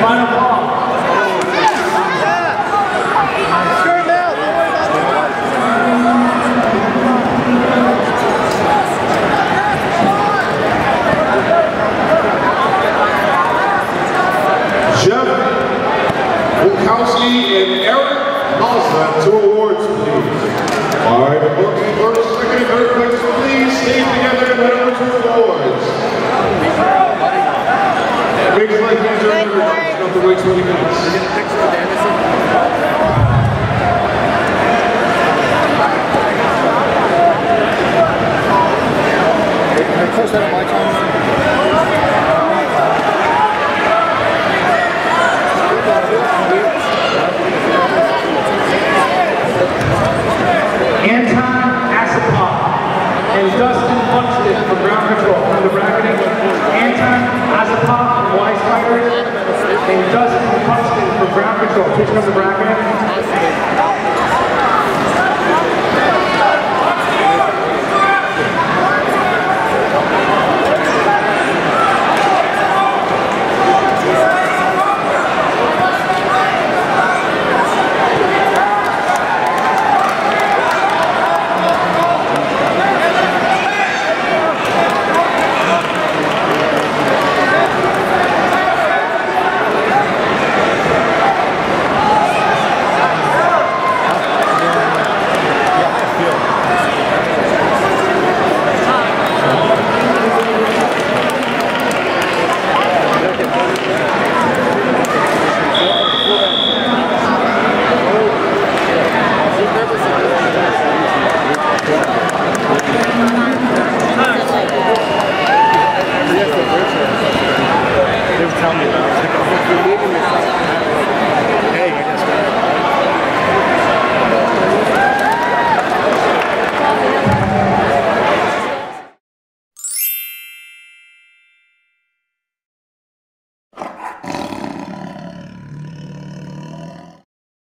Final ball. Jeff Wachowski and Eric Halsman, 2 awards, please. All right, the books first, second, and third place, please stay together and head over to awards. Makes like hands are everybody. You don't have to wait 20 minutes. Can I close that on my time? Anton Asapov and Dustin Buxton from Ground Control. From the bracketing, Anton Asapov from Wise Fighters and Dustin Buxton from Ground Control. Please come to bracketing.